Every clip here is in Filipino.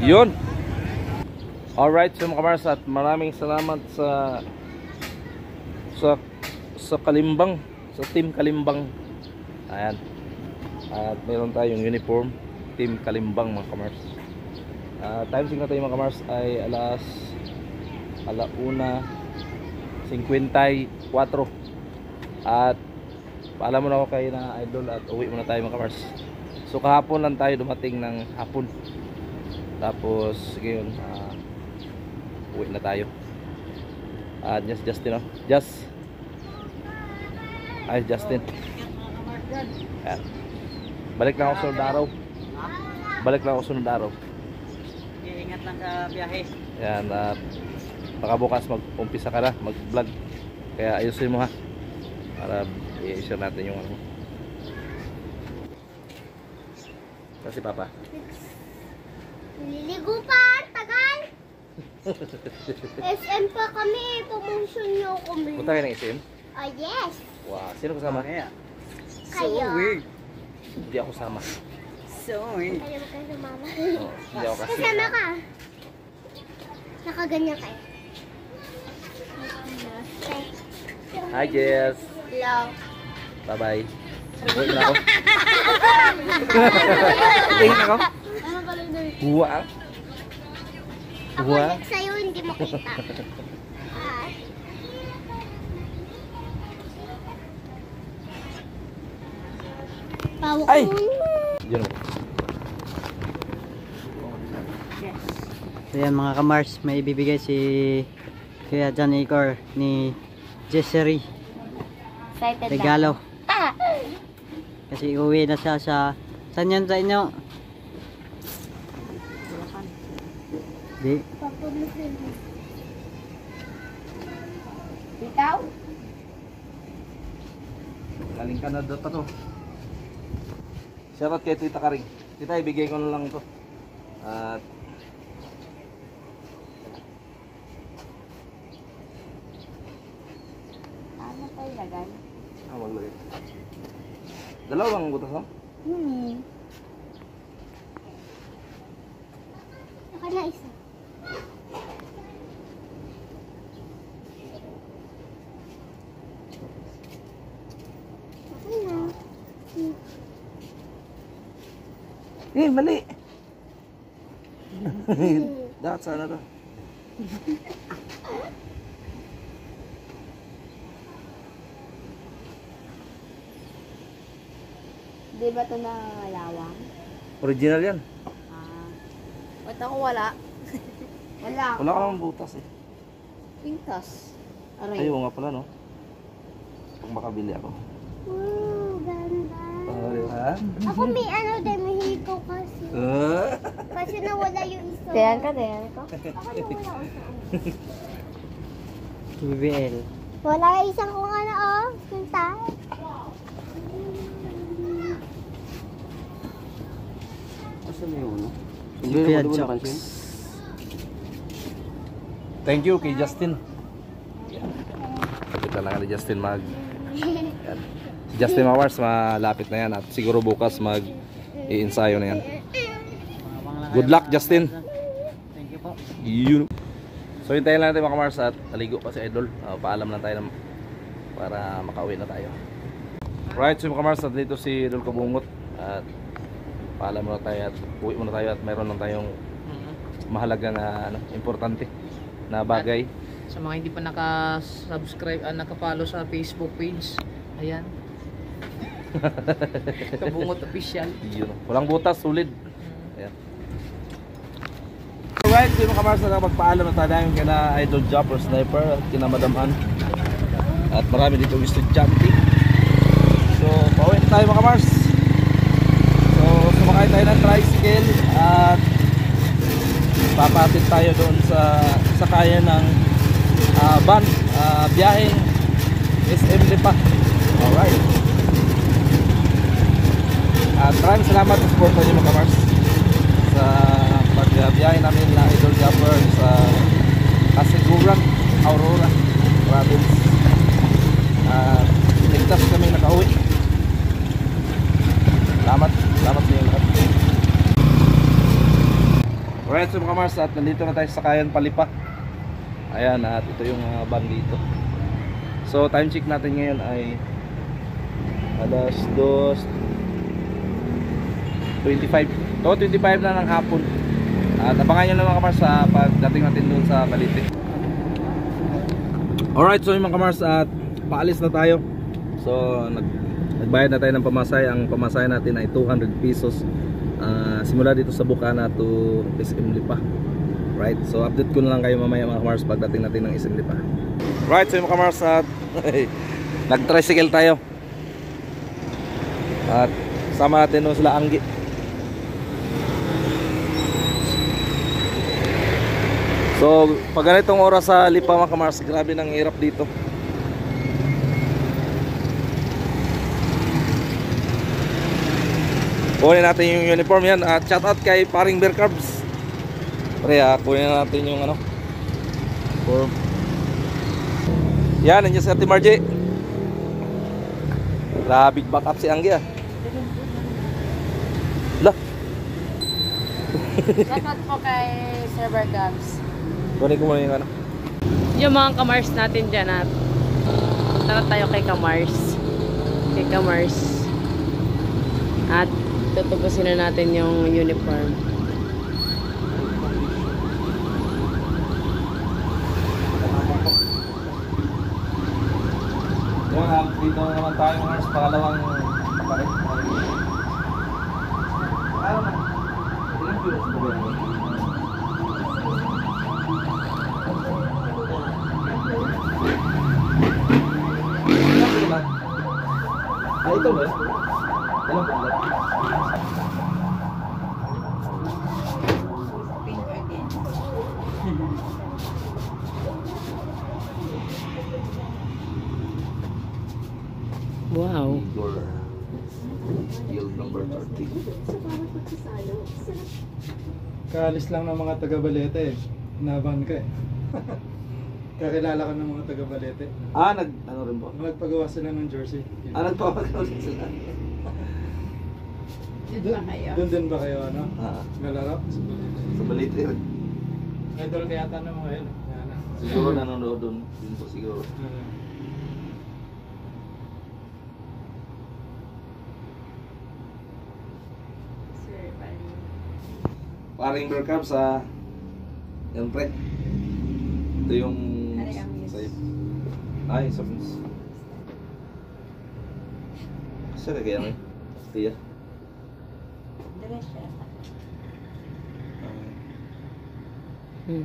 Yun. Alright, so mga kamars, at maraming salamat sa Kalimbang, sa Team Kalimbang. Ayan. At meron tayong uniform Team Kalimbang mga kamars. Time check natin mga kamars ay alauna 54. At paalam muna ako kayo na idol at uwi muna tayo mga kamars. So kahapon lang tayo dumating ng hapon. Tapos ngayon uwi na tayo. Justin, no? Justin. Ayan. Balik lang ako sunod araw. Ingat lang sa biyahe. Ayan, at baka bukas mag-umpisa ka na mag-vlog. Kaya ayusin mo ha. Para i-share natin yung ano. Kasi papa. Liligo pa, tagal. SM pa kami, promotion nyo kami. Punta kayo ng SM? Oh yes. Wow, sino kasama? Kayo. Hindi ako sama. Ayaw ka sa mama. Hindi ako kasi. Kasama ka. Nakaganyan kayo. Hi Jess. Hello. Bye bye. Uwi na ako. Tingin ako. Huwa. Ako ulit sa'yo, hindi mo kita. Pawak Ay! mo. Yun. So yan mga kamars, may ibibigay si Kuya John Igor ni Jessery Excited regalo. Kasi uwi na siya sa... Saan yan sa inyo? Di. Ikaw? Galing ka na dito to. Shoutout kay Tita Karing. Tita, ibigay ko na lang to. At Ano tayo lagay? maglagay. Dalawang butas no? Saka na isa. Saka na. Mali. Dapat sana to. Di ba ito na lawang? Original yan. Ba't ako wala? Wala. Wala ka namang butas eh. Pintas. Ayaw nga pala no. Kung makabili ako. Wow, ganda. Ha? Ako may ano din, may hikaw kasi. Kasi nawala yung isa. Dayan ka. Ako nawala isa. BBL. Wala isang kung ano, oh. Punta. Asan yung ano? Si Kuya Jocks. Thank you kay Justin. Yan. Kita lang ni Justin mag. Yan. Si Justin Mawars malapit na yan at siguro bukas mag-i-ensayo na yan. Good luck Justin. Thank you po. Yun. So hintayin lang natin mga Mars at naligo pa si Idol. Paalam lang tayo para makauwi na tayo. Right, so mga Mars, dito si Idol Kabungot at paalam muna tayo at uwi muna tayo at mayroon lang tayong mahalagang importante na bagay. Sa mga hindi pa naka-subscribe, naka-follow sa Facebook page, ayan. Kabungot official. Yun. Walang butas, solid. Ayan. Alright, so mga kamars, magpaalam na tayo kina Idol Jumper Sniper at kina Madam Han. At marami dito estudyante. So, pauwi na tayo mga kamars. So, sumakay tayo ng tricycle at papatid tayo doon sa sakayan ng van, biyaheng SM Lipa. Alright. At maraming salamat sa support nyo mga kamars sa pagbiyahe namin na Idol Jumper sa Kasiguran, Aurora Province. Ligtas kami nakauwi. Salamat sa inyo lahat. Alright, Alright, so mga Mars, at nandito na tayo sa Kayan Palipa. Ayan, at ito yung van dito. So time check natin ngayon ay alas 2:25. So 25 na ng hapon. At abangan nyo lang mga Mars sa pagdating natin doon sa Balite. Alright, so yung mga Mars, at paalis na tayo. So nagbayad na tayo ng pamasay. Ang pamasay natin ay 200 pesos. Simula dito sa Bukana to SM Lipa. Right, so update ko na lang kayo mamaya mga Mars pagdating natin ng SM Lipa. Right, so yung mga Mars, at nag-tricycle tayo. At sama natin no sila Anggi. So pag ganitong oras sa Lipa mga Mars, grabe nang hirap dito. Kunin natin yung uniform yan. At shout out kay paring Bear Carbs. Pre, kunin natin yung ano form. Yan, nandiyan si Ate Margie. Big back up si Anggi ah. Lah. Shout out po kay Sir Bergams. Kunin ko muna yung ano. Yung mga kamars natin dyan at tara tayo kay Kamars. Kay Kamars. At tutubusin na natin yung uniform. Yan, dito naman tayo Mars, pangalawang kapalit. Ano na? Ilang kilos po ba yun? Ilang bulat? Ito ba? Ilang bulat? Wow. Your yield number 30. Kaalis lang ng mga taga-Balete eh. Naban ka eh. Kakilala ka ng mga taga-Balete. Ano rin po? Nagpagawa sila ng jersey. Nagpapagawin sila. Doon din ba kayo ano? Ah, Nalaro? sa Balite rin. Idol kaya yata ng mga yun. Siguro nanonood doon. Yun po siguro. Paring Bear Carbs sa yan pre. Ito yung sa'yo. Ay, sabons. Kasi na kaya may tiya. Hmm.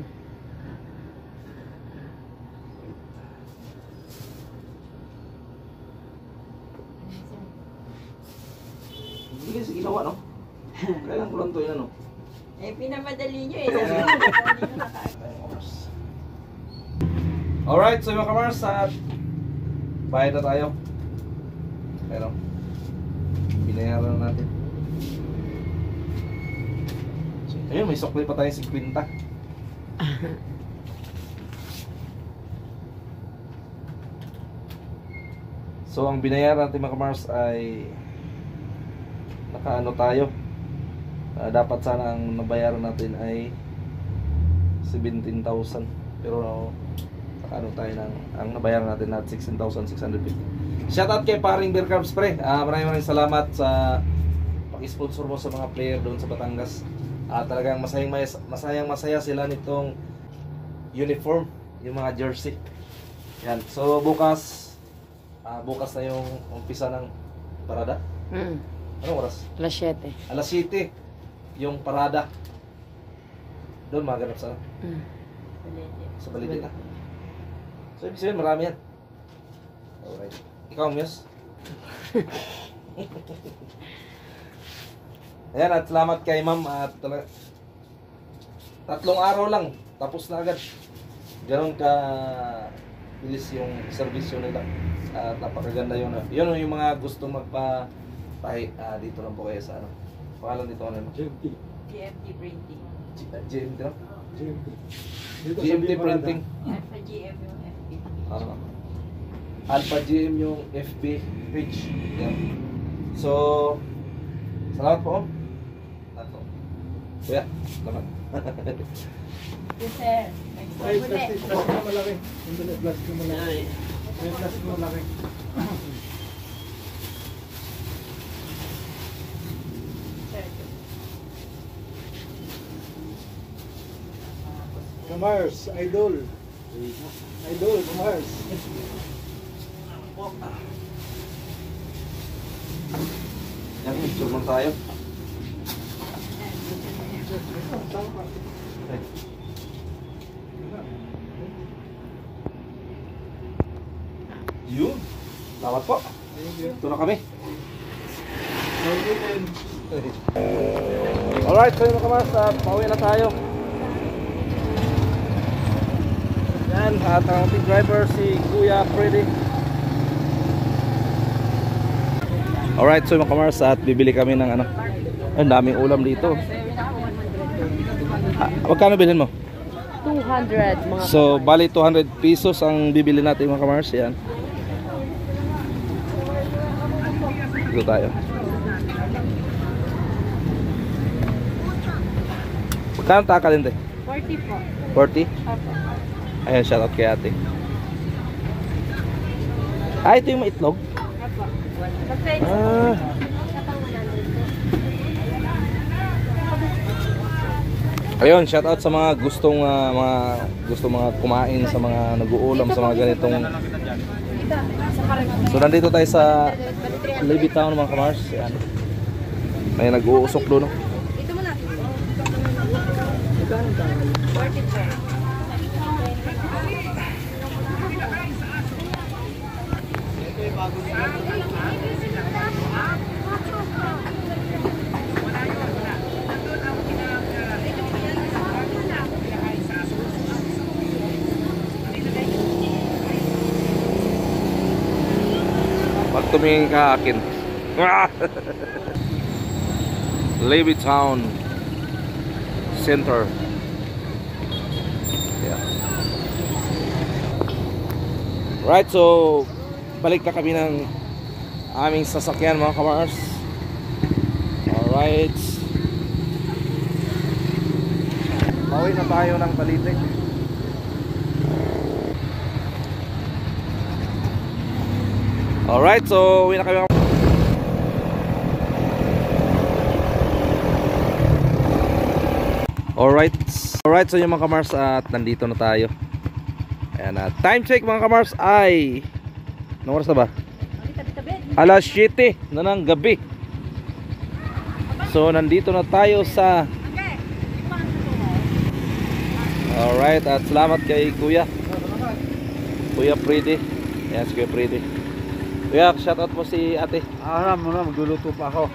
Hindi kasi ginawa no? Kailan ko lang ito yun ano? Eh, pinamadali nyo eh. Alright, so mga kamars, at bayad na tayo. Pero binayaran na natin. Ayun, may sukli pa tayo 50. So ang binayaran natin mga kamars ay nakaano tayo. Dapat sana ang nabayaran natin ay 17,000. Pero nakaano tayo ng ang nabayaran natin at 16,650. Shoutout kay paring Bear Carbs pre. Maraming salamat sa pag-sponsor mo sa mga player doon sa Batangas. Talagang masaya sila nitong uniform, yung mga jersey. Yan. So bukas na yung umpisa ng parada. Anong oras? Alas 7. Alas 7 yung parada. Doon maganap sa sa Balite na. So ibig sabihin marami yan. Alright. Ikaw, Mios? Ayan, at salamat kay ma'am. At 3 araw lang tapos na agad. Ganon ka bilis yung servisyo nila. At napakaganda yun. Yun yung mga gusto magpa-tahi. Dito lang po kayo sa ano. Pangalan dito ano? GMT Printing. GMT no? GMT. GMT Printing. Alpha GM yung FB. Alpha GM yung FB page. Yan. So, salamat po. Kuya, salamat. Ay, plastic na malaki. Hindi, plastic na malaki. May plastic na malaki. Kamars, idol. Idol, Kamars. Yan, picture mo tayo. Yun. Salamat po. Ito na kami. Alright, so yun mga kamars, pauwi na tayo. Yan, at ang ating driver si Kuya Freddy. Alright, so mga kamars, at bibili kami ng ano. Ang daming ulam dito. Magkano bilhin mo? 200 mga So, bali 200 pesos ang bibili natin mga kamars. Yan. Dito tayo. Magkano takalin tayo? 40 po. 40? Ayan, shoutout kay ate. Ah, ito yung maitlog? Ah. Ayun, shoutout sa mga gustong mga kumain sa mga nag-uulam sa mga ganitong. So nandito tayo sa Levittown mga kamars. Ayan. May nag-uusok doon. No? Pag tumingin ka akin. Levittown Center. Yeah. Right, so balik na kami ng aming sasakyan mga kamars. Alright. Pauwi na tayo ng Balitig. Alright, so uwi na kami. Alright, so yung mga kamars, at nandito na tayo. Ayan, time check mga kamars ay anong oras na ba? Alas 7 na ng gabi. So nandito na tayo sa alright, at salamat kay Kuya Freddy. Ayan si Kuya Freddy. Kuya, shoutout mo si ate. Aram mo na, magluluto pa ako.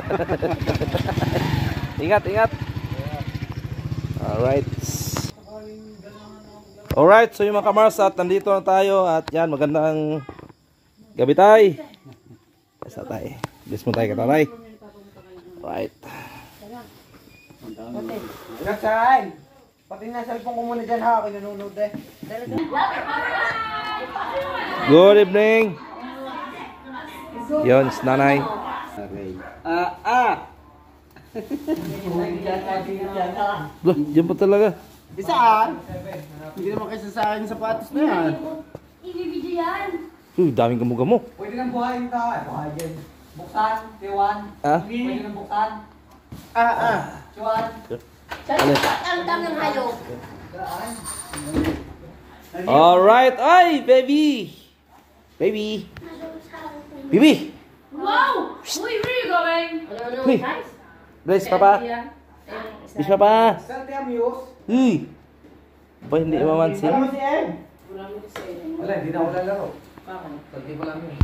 Ingat, ingat. Alright. Alright, so yung mga kamars, at nandito na tayo. At yan, magandang gabi tay. Basta tay. Bless mo tayo ka tatay. Alright. Ingat saan? Pati na cellphone ko muna dyan ha, ako nanonood eh. Good evening. Yon, nanay. Loh, dyan pa talaga. Isaan? Hindi naman kasi sa akin sapatos na yan. Ibibidyo yan. Uy, daming gamo-gamo. Pwede nang buhayin ka. Buhayin dyan. Buksan, Tiwan. Ah? Pwede nang buksan. Tiwan. Ano? Ang tangang hayo. Alright, ay, baby. Baby. Baby. Wow! Uy, where are you going? Uy. Bless, papa. Bless, papa. Saan tayo amigos? Uy. Pa, hindi mamansin. Alam mo si Em? Wala, hindi na ako lalaro. Pagdi ko lang yun.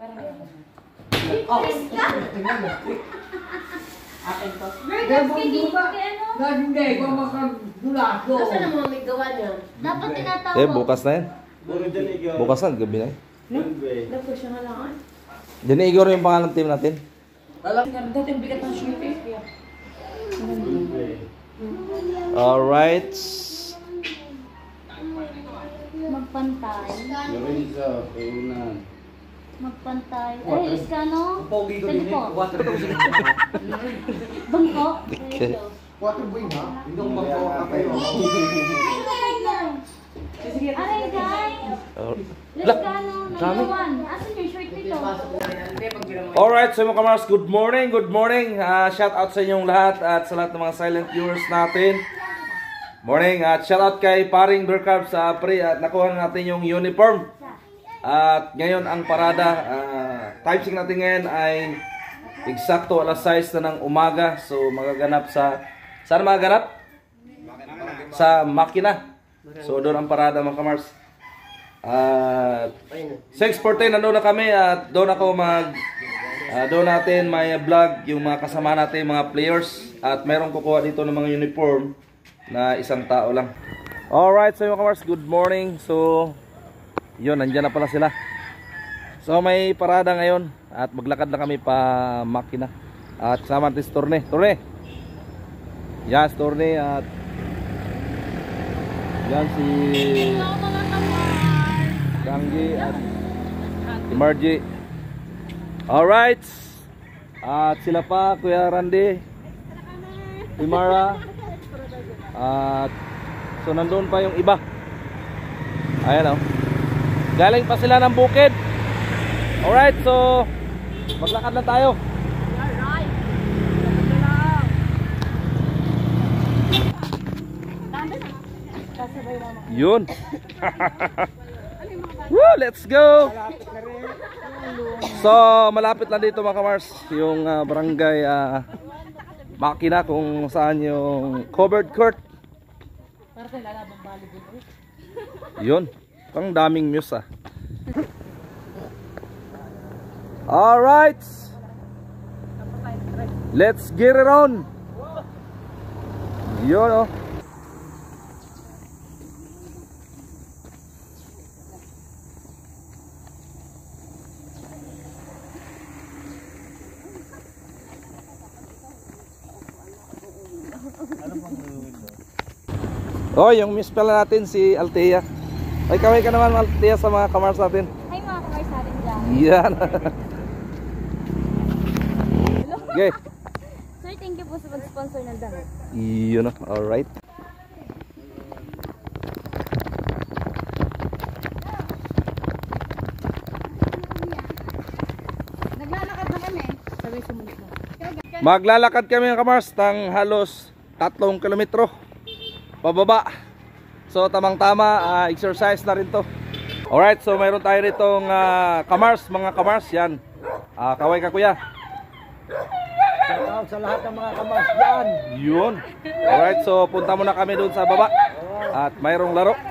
Hindi, kung makagulado. Saan ang mga may gawa niya? Dapat tinatawag. Eh, bukas na yan. Bukas na, gabi na yan. Diniigor yung pangalan ng team natin. Alright. Magpantay. Magpantay. Ay, iskano? Pogi ko din eh. Bangko. Okay. Aray, guys. Lah, dami. Asan yung shirt nito? Alright, so mga kamars, good morning, good morning. Shout out sa inyong lahat at sa lahat ng mga silent viewers natin. Morning, at shout out kay paring Bercarb sa pre at nakuha natin yung uniform. At ngayon ang parada, time check natin ngayon ay eksakto alas 6 na ng umaga. So magaganap sa, saan magaganap? Sa makina. So doon ang parada mga kamars. At 6:14 nandun na kami at doon ako doon natin may vlog yung mga kasama natin, mga players. At mayroong kukuha dito ng mga uniform na isang tao lang. Alright, so mga kamars, good morning. So yun, nandyan na pala sila. So may parada ngayon at maglakad na kami pa makina. At sama natin si Torne. Torne! Yan si Torne at yan si Kanggi at si Margie. Alright. At sila pa, Kuya Randy, si Mara. At so nandun pa yung iba. Ayan o. Galing pa sila ng bukid. Alright, so maglakad na tayo. Yun. Woo, let's go. So malapit lang dito mga kamars yung barangay Makina, kung saan yung covered court. Yun, pang daming muse Alright, let's get it on. Yun Oh, yung miss pala natin si Althea. Ay, kaway ka naman Althea sa mga kamars natin. Hi mga kamars natin dyan. Yan. Okay. Sir, thank you po sa pag-sponsor ng damit. Yun, alright. Naglalakad na kami. Sabay sumunod na. Maglalakad kami mga kamars ng halos 3 kilometro pababa. So tamang-tama, exercise na rin to. Alright, so mayroon tayo ritong kamars, mga kamars. Yan, kaway ka kuya. Shout out sa lahat ng mga kamars dyan. Yun. Alright, so punta muna kami doon sa baba. At mayroong laro.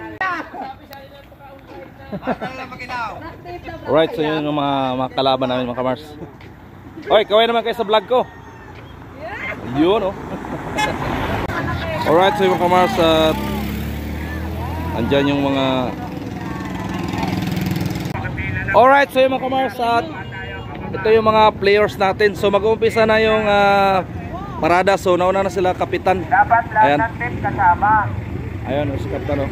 Alright, so yun yung mga kalaban namin mga kamars. Oy, kaway naman kayo sa vlog ko. Yun Alright, so yung mga kamars at andyan yung mga Alright, so yung mga kamars at ito yung mga players natin. So mag-uumpisa na yung parada. So nauna na sila kapitan. Ayan. Ayan, si kapitan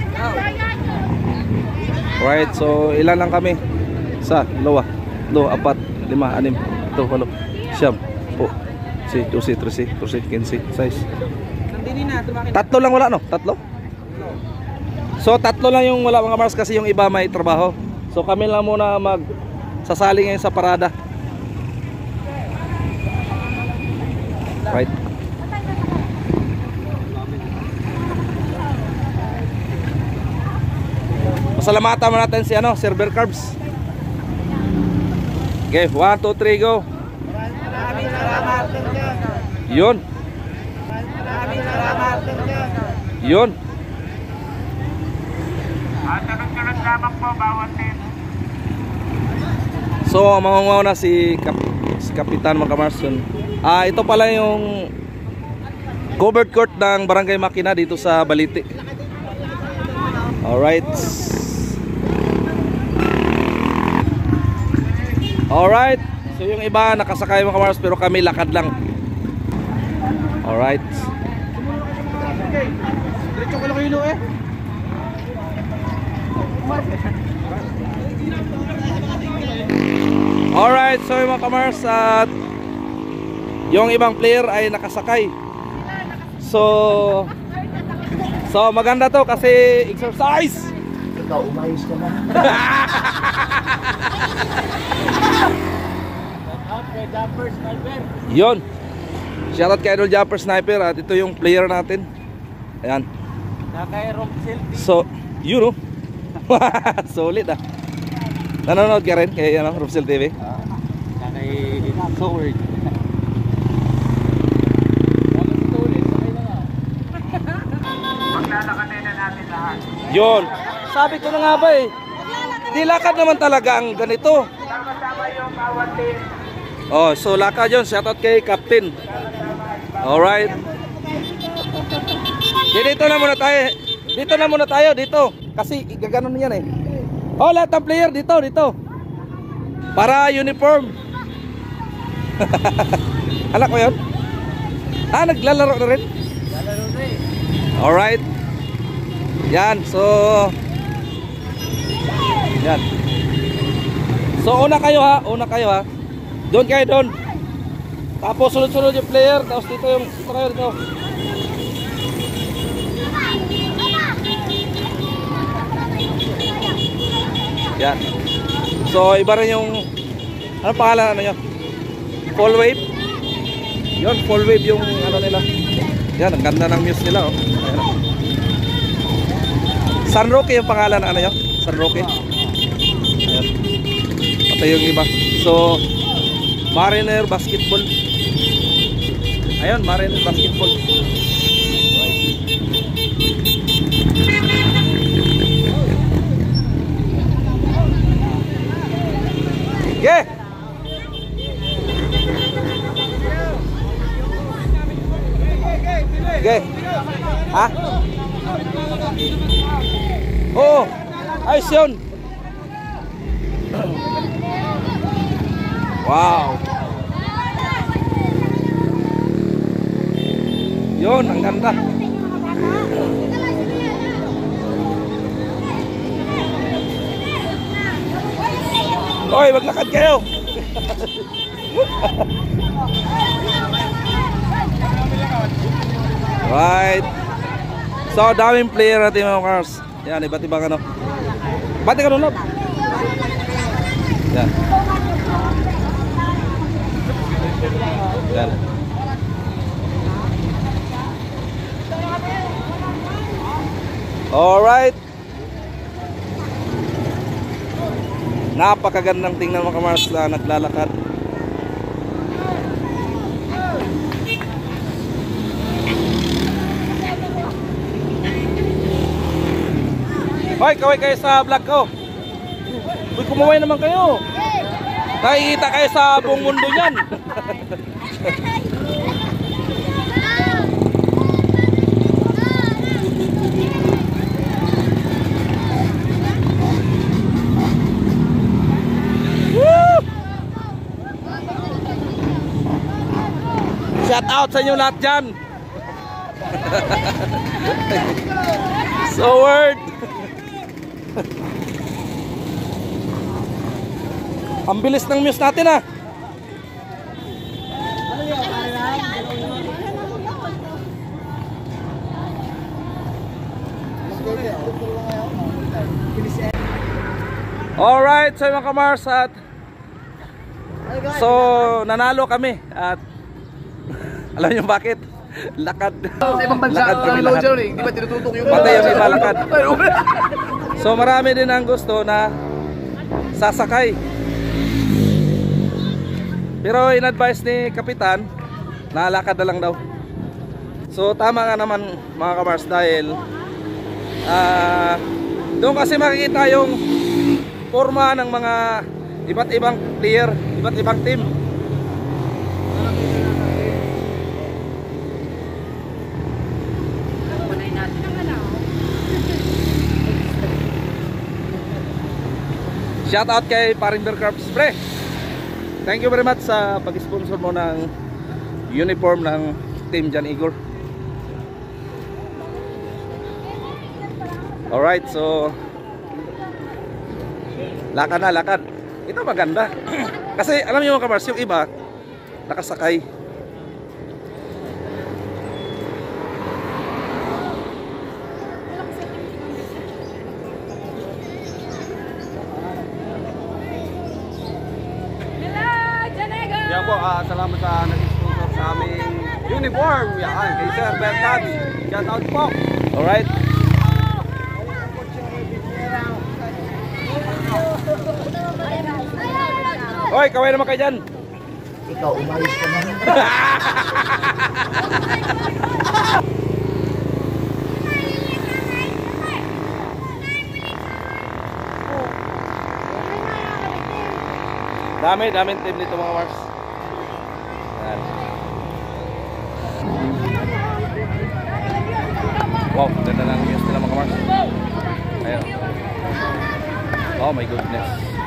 Alright, so ilan lang kami? Isa, dalawa, 4, 5, 6, 7, 8, 9, 10, 11, 12, 13, 14, 15, 16. Tatlo lang wala, no? Tatlo? So tatlo lang yung wala mga Mars kasi yung iba may trabaho. So kami lang muna sasali ngayon sa parada. Right. Pasalamatan mo natin si Sir Bercarbs. Okay, 1, 2, 3, go. Yun. Yun. So mangungaw na si Kapitan mga Kamarson. Ito pala yung covered court ng Barangay Makina dito sa Balite. Alright. Alright. So yung iba nakasakay mga Kamars pero kami lakad lang. Alright. Diretso ko lang kilo Alright, so yung mga Kamars at yung ibang player ay nakasakay. So maganda to kasi exercise. Ikaw, umayos ka na. Yun. Shoutout kay Idol Jumper Sniper at ito yung player natin. Ayan. So, yun oh. Solid ah. Nanonood ka rin kay Rumsel TV? Forward. Yun. Sabi ko na nga ba eh. Di lakad naman talaga ang ganito. Oh, so lakad yun. Shoutout kay Captain. Alright. Dito na muna tayo. Dito na muna tayo. Dito. Kasi gaganon yan eh. Oh, lahat ng player dito. Dito. Para uniform. Anak mo yun? Ah, naglalaro na rin? Naglalaro na eh. Alright. Yan, so yan. So una kayo ha. Doon kayo doon. Tapos sunod-sunod yung player. Tapos dito yung kayo dito. Yan. So iba rin yung ano pangalan ano nyo? Full wave. Yun, full wave yung ano nila. Yan, ang ganda ng muse nila oh. Ayan. San Roque yung pangalan ano nyo? San Roque. Ayan. Pati yung iba. So Mariner Basketball. Ayun, Mariner Basketball. Yeah. Okay. Ha? Oh, ayos yun. Wow. Yun, ang ganda. Oy, maglakad kayo. Right. So, daming player natin mga cars. Yan, iba't ibang ano. Bati ka nun, Lob. Yan. Yan. Alright. Napakagandang tingnan mga kamars na naglalakad. Hoy, kaway kayo sa vlog ko. Uy, kumaway naman kayo. Nakikita kayo sa buong mundo niyan. Shout out sa inyo lahat dyan. So word. Ang bilis ng muse natin ah. Alright, so mga kamars at so nanalo kami at alam niyo bakit? Lakad. Sa ibang bansa, Lakad kami lahat. di ba tinututok yung Patay yung iba lakad. So marami din ang gusto na sasakay. Pero in-advise ni Kapitan na lakad na lang daw. So tama nga naman mga kamars dahil doon kasi makikita yung forma ng mga iba't ibang player, iba't ibang team. Shout out kay Parinder Corps Pre. Thank you very much sa pag-sponsor mo ng uniform ng Team Jan Igor. Alright, so lakad na, lakad. Ito maganda. Kasi alam niyo mga kamars, yung iba nakasakay. po, salamat sa nag-sponsor sa aming uniform. Yan, kay Sir Bertan. Shout out po. Alright. Oy, kaway naman kayo dyan. Ikaw, umayos ka na. Dami team dito mga Mars. Yan. Wow, ganda lang yung nila mga Mars. Ayan. Oh my goodness.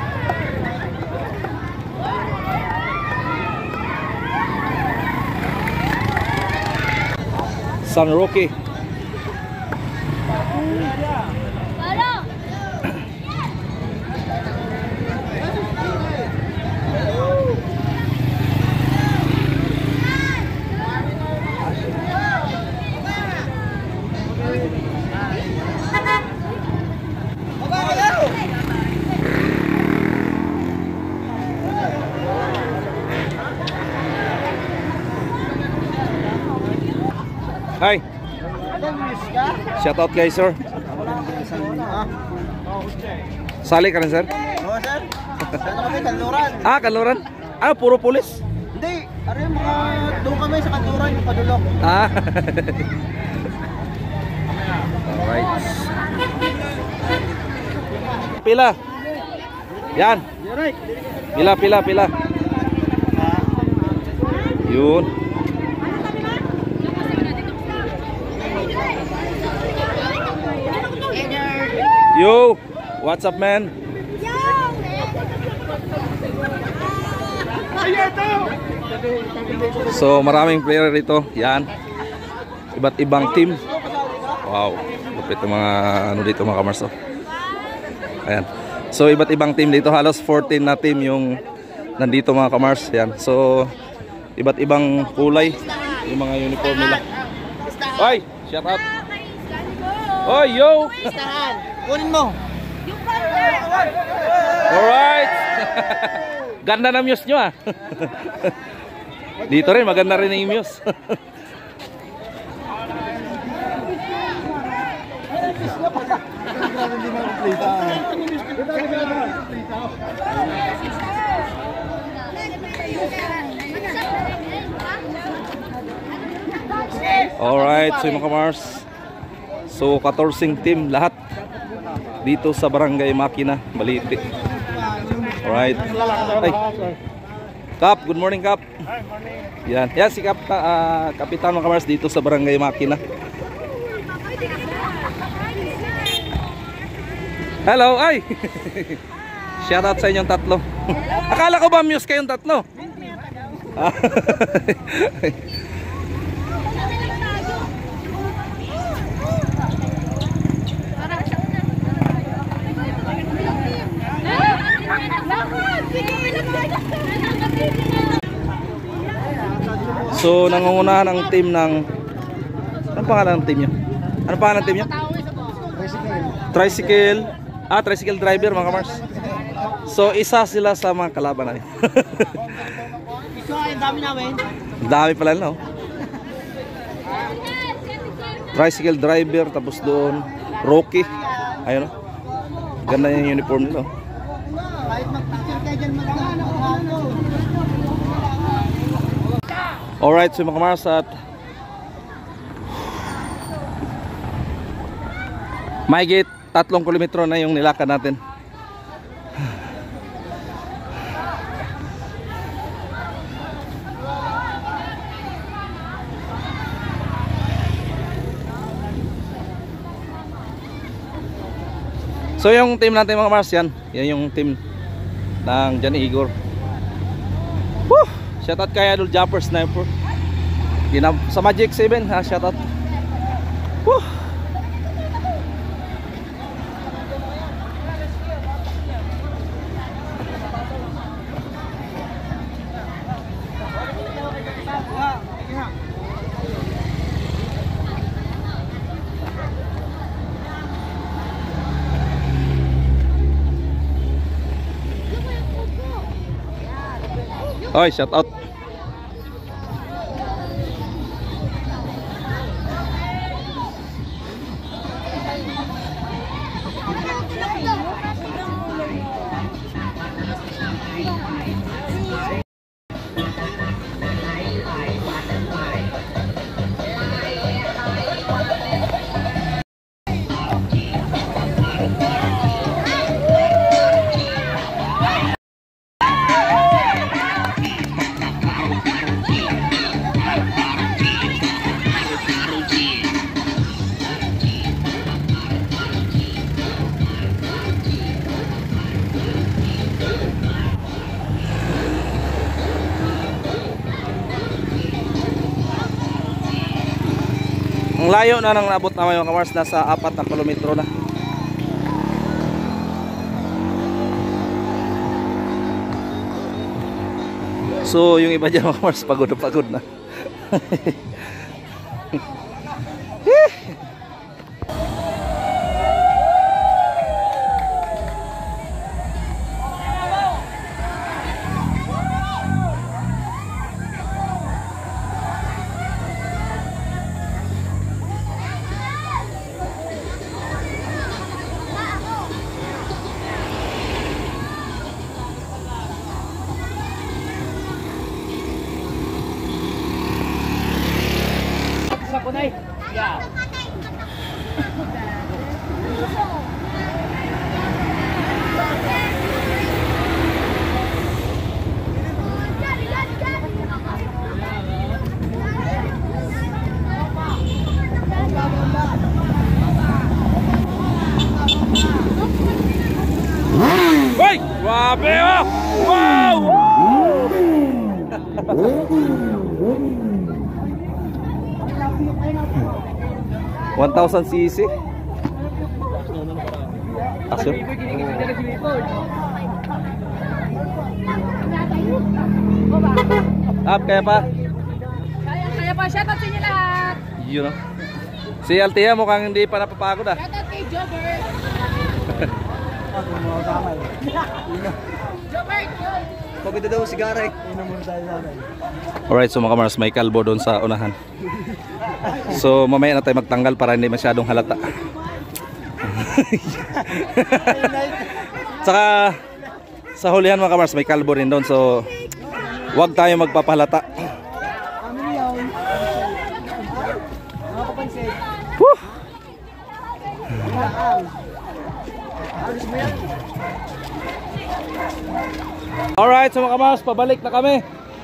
San Roque. Hi. Shout out guys, sir. Sali ka rin, sir? Oo, sir. Saan kami? Kanluran. Ah, Kanluran? Ah, puro pulis? Hindi. Ano yung mga doon kami sa Kanluran, yung padulok. Ah. Alright. Pila. Yan. Pila. Yun. Yo, what's up man? So maraming player dito. Yan. Iba't ibang team. Wow. Lupit yung mga ano dito mga kamars. Ayan. So iba't ibang team dito. Halos 14 na team yung nandito mga kamars. Yan. So iba't ibang kulay yung mga uniform nila. Oy, shout out. Oy, yo. Kunin mo. Alright. Ganda na muse nyo ah. Dito rin, maganda rin yung muse. Alright, so mga kamars. So 14 team lahat dito sa Barangay Makina, Balite. Alright. Ay. Kap, good morning Kap. Yan, yan si Kap, Kapitan mga kamars dito sa Barangay Makina. Hello, ay. Shout out sa inyong tatlo. Akala ko ba muse kayong tatlo? So nangungunahan ang team ng anong pangalan ng team nyo? Anong pangalan ng team nyo? Tricycle. Ah, tricycle driver mga kamars. So isa sila sa mga kalaban natin. Dami namin. Dami pala no. Tricycle driver, tapos doon Rocky. Ayun no. Ganda yung uniform nila. Kahit mag-picture kayo dyan Alright, so mga kamars at mahigit 3 kilometro na yung nilakad natin. So yung team natin mga kamars, yan yung team ng Johnny Igor. Woo! Shoutout kay Idol Jumper Sniper. Sa Magic 7 ha, shoutout. Woo! Oy, shoutout. Ang layo na nang nabot naman yung kamars, nasa 4 na kilometro na. So yung iba dyan mga kamars, pagod na pagod na. Wait! Grabe oh! Wow! 1,000 cc. Asyo. Up kaya pa? Kaya pa, shoutout sa inyo lahat. Yun know. Si Althea mukhang hindi pa napapagod ah. Shoutout kay Jobert. Jobert! Pagod daw sigara eh. Inom muna tayo sana. Alright, so mga kamars, may kalbo doon sa unahan. So mamaya na tayo magtanggal para hindi masyadong halata. Saka sa hulihan mga kamars, may kalbo rin doon. So huwag tayo magpapahalata. Woo! Alright, so mga kamars, pabalik na kami.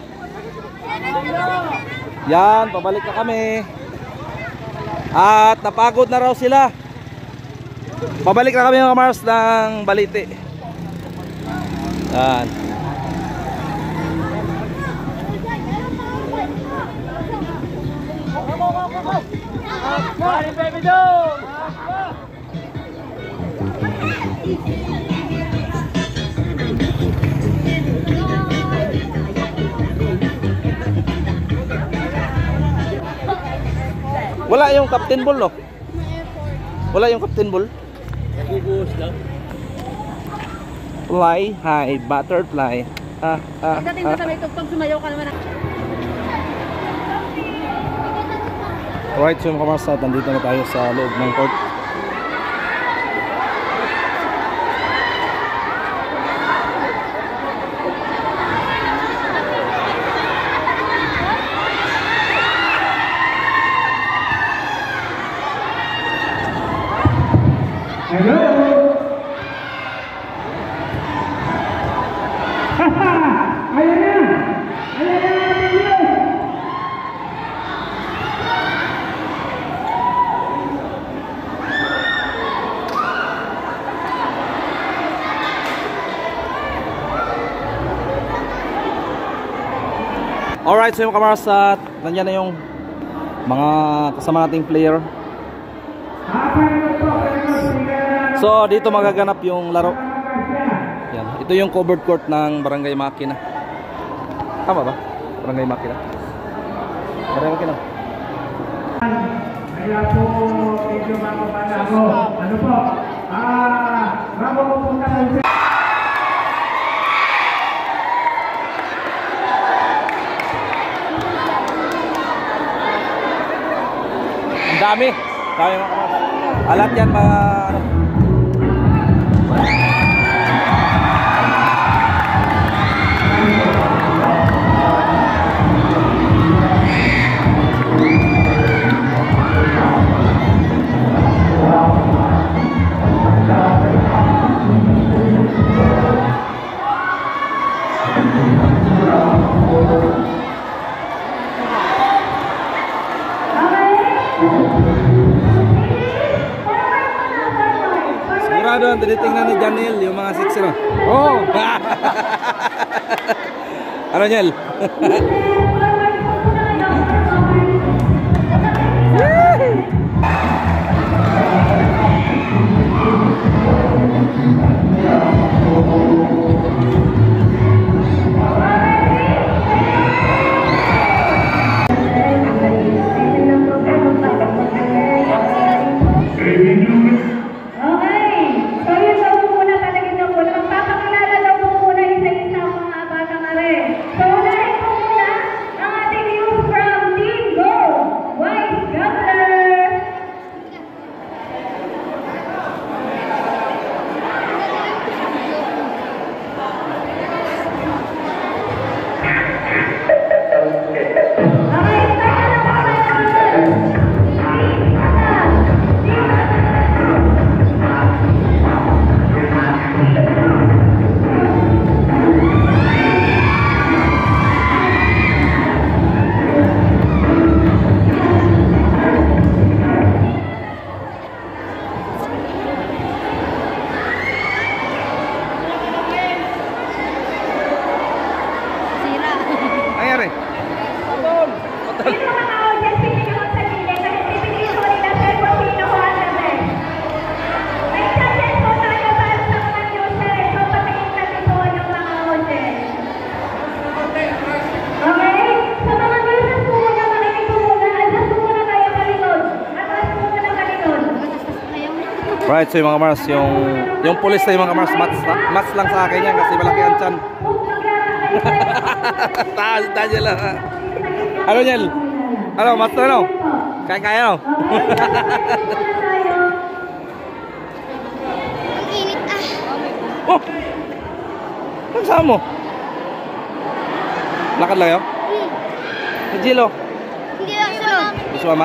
Yan, pabalik na kami. At napagod na raw sila. Pabalik na kami mga kamars ng Balite. Yan. Wala yung Captain Bull, no? Wala yung Captain Bull. Nabubuhos lang. Fly high, butterfly. Pagdating mo sa may tugtog, sumayaw ka naman. Alright, so mga kamars, nandito na tayo sa loob ng court. Alright, so yung kamaras, nandiyan na yung mga kasama nating player. So dito magaganap yung laro. Yan. Ito yung covered court ng Barangay Makina. Tama ba? Barangay Makina. Barangay Makina. Kaya po medyo mapapala ako. Ano po? Bago po punta ng Dami. Dami mga kamars. Alat yan mga ano. Ngayon, tinitingnan ni Janil yung mga sexy no? Oo! Ano Niel? Right, so yung mga Mars, yung pulis na yung mga Mars, match lang sa akin yan kasi malaki ang tiyan. Tayo lang. Ano Niel? Ano, match na no? Kaya no? Ang init Oh! Nagsama mo? Lakad lang yun? Jilo? Hindi lang siya. Gusto mama?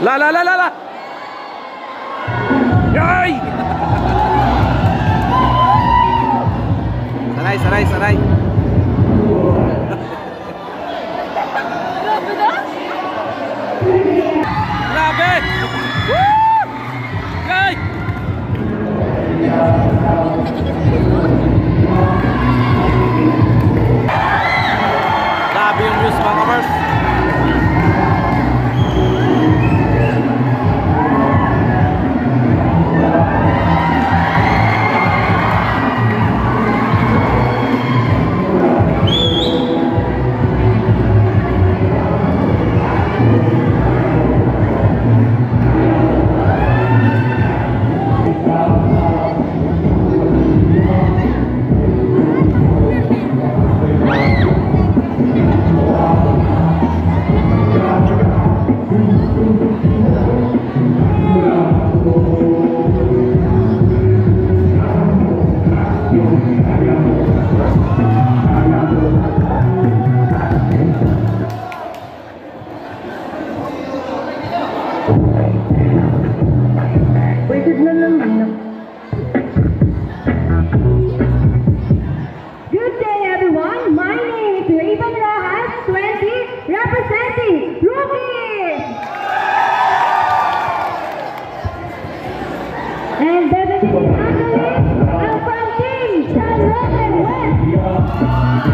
La la la la la. Yay! Saray, saray, saray. Grabe! Woo! Yay! Grabe yung views mga kamars. Good day, everyone. My name is Raven Rojas, 20, representing Rookies. And Beverly Angeles, I'm from King, San Roque West.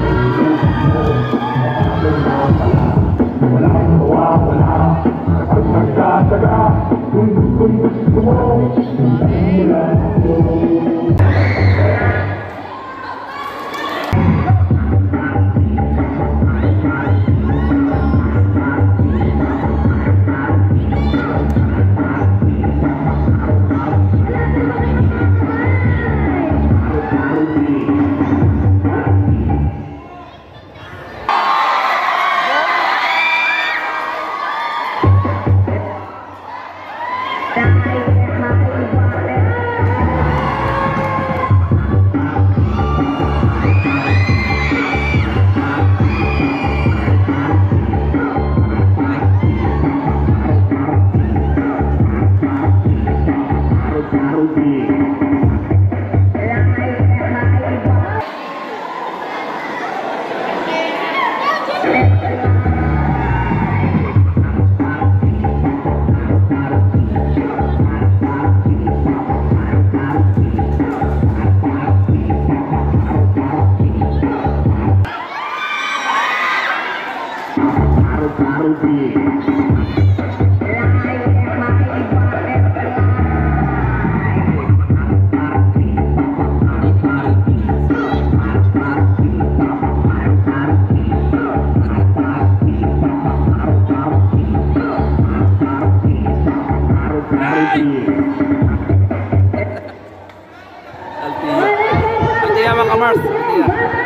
Altia mga kamars. Altia.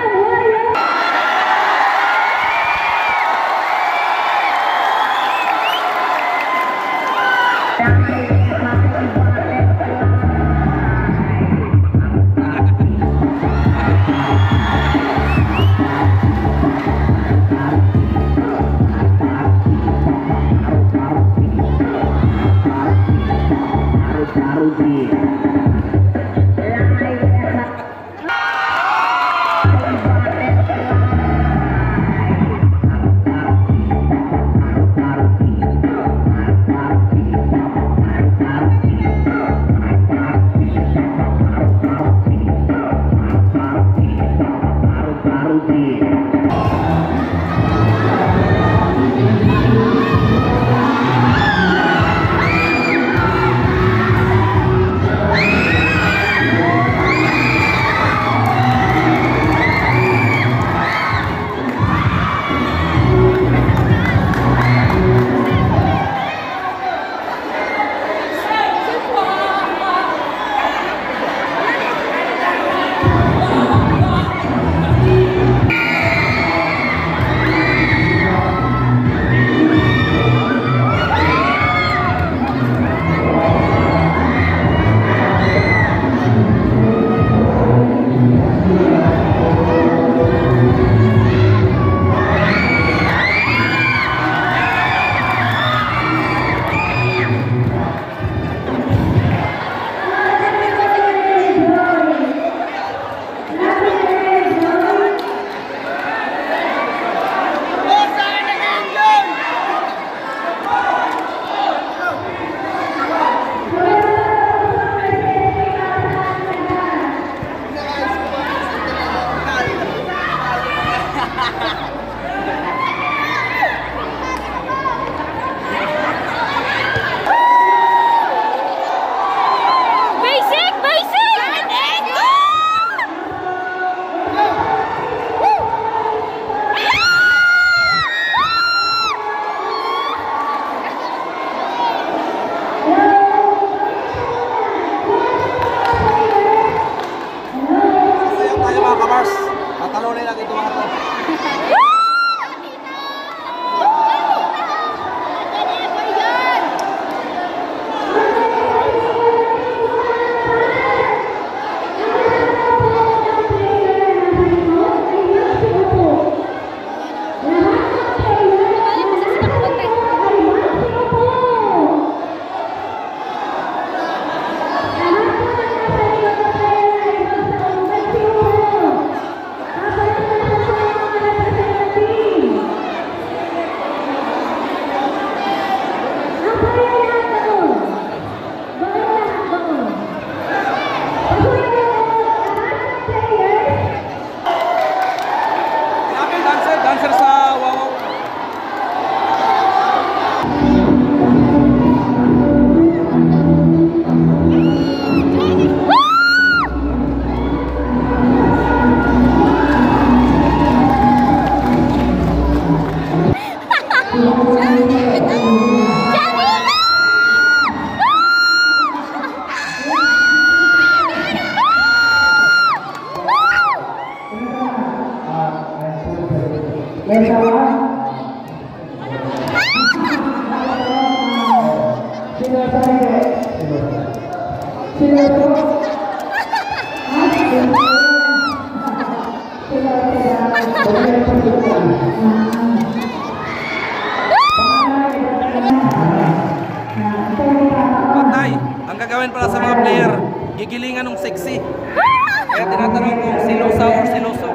gigilingan ng sexy. Kaya tinatanong kung silosa or siloso.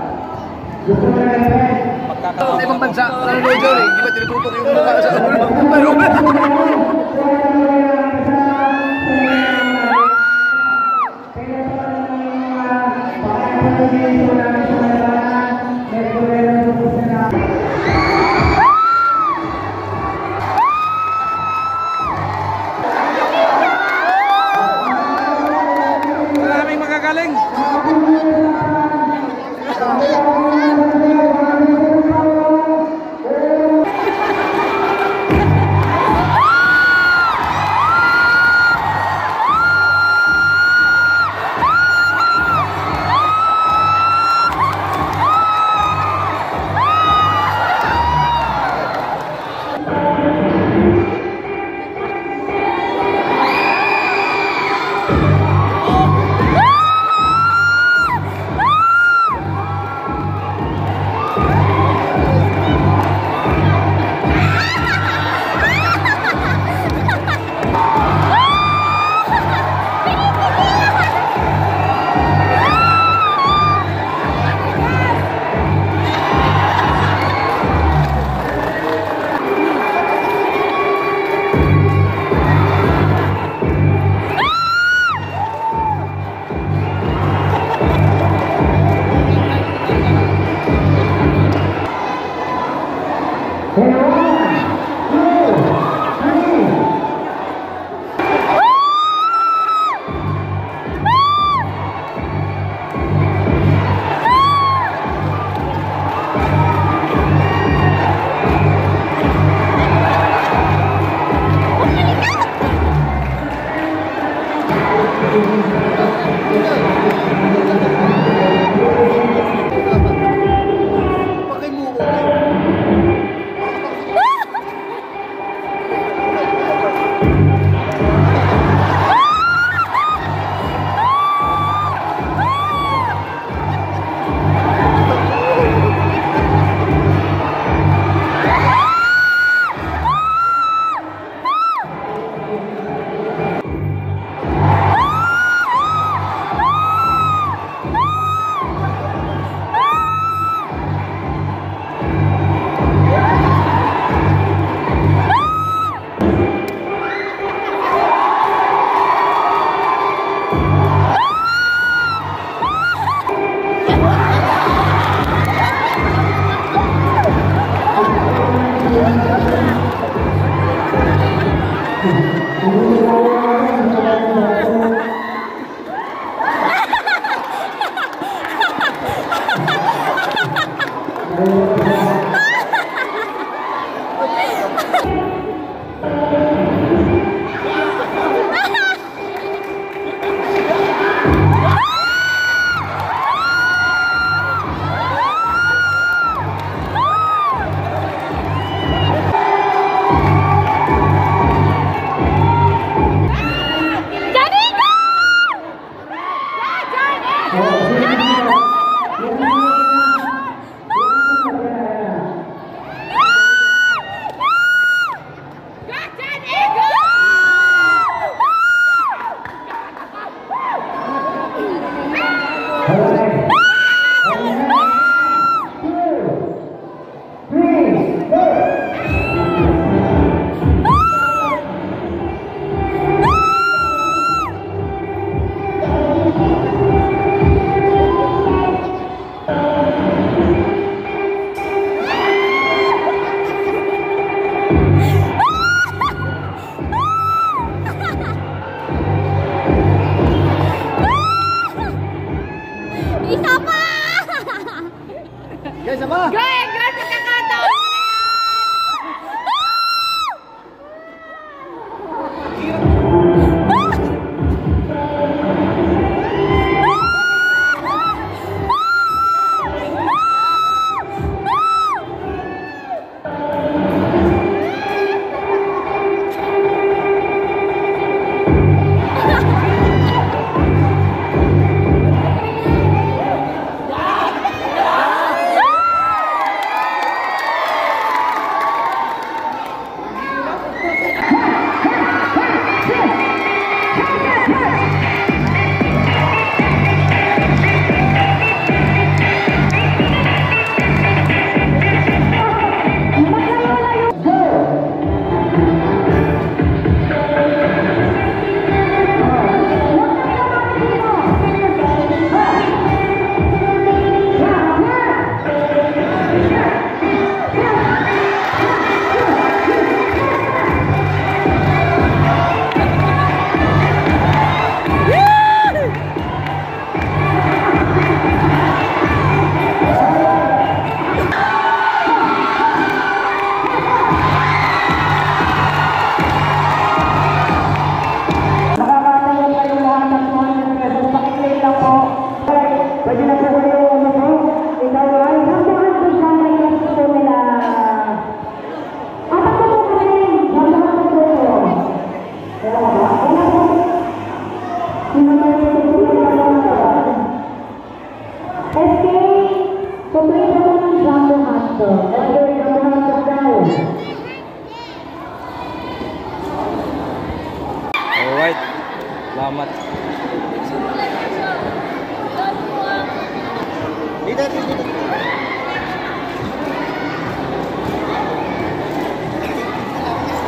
Sa ibang bansa, ano na yun eh? Di ba tinututok yung mukha sa ulo? Maraming magagaling.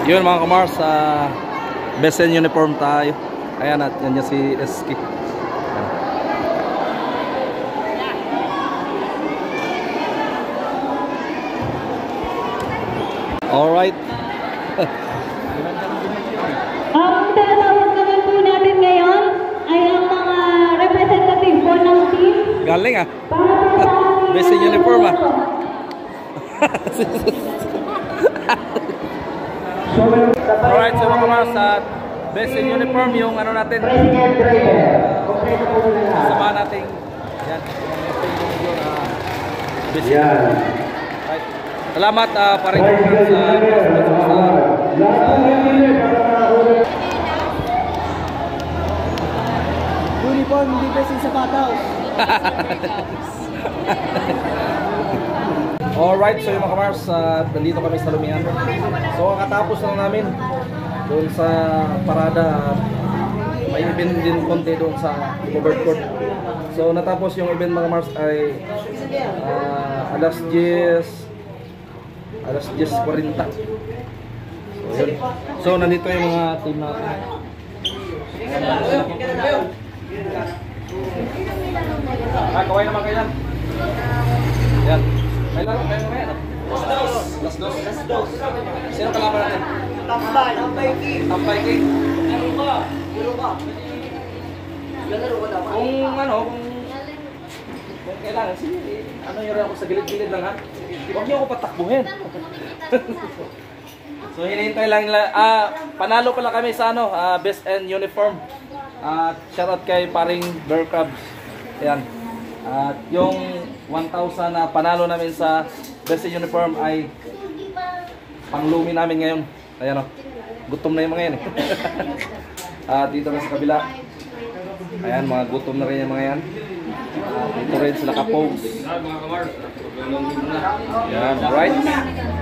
Yun mga kamars, best in uniform tayo. Ayan at yan si SK. Alright. Ang tinatawag naman po natin ngayon ay ang mga representative po ng team. Galing ah. Para po sa ating Best in uniform ah. Alright, so mga kamars, best in uniform yung ano natin. Sama natin. Yan. Best in uniform. Right. Salamat paring sa Uniform, hindi best in sapatos. Alright, so yung mga kamars, nandito kami sa Lumihan. So kakatapos lang namin doon sa parada. May event din konti doon sa covered court. So natapos yung event mga kamars ay alas 10:40. So yun. So nandito yung mga team natin. Kaway naman kayo yan. Yan. May laro kayo ngayon. Last dos. Sino kalaban natin? Tampay King. Tampay King. Laro ka. Kung kailangan, sige. Ano yung ako sa gilid-gilid lang ha? Huwag niyo ako patakbuhin. So hinihintay lang nila. Panalo pala kami sa best and uniform. Shoutout kay paring Bear Cubs. Ayan. At yung 1,000 na panalo namin sa best in uniform ay panglumi namin ngayon. Ayan o. Gutom na yung mga yan eh. Dito rin sa kabila. Ayan, mga gutom na rin yung mga yan. Dito rin sila kapog. Ayan, right.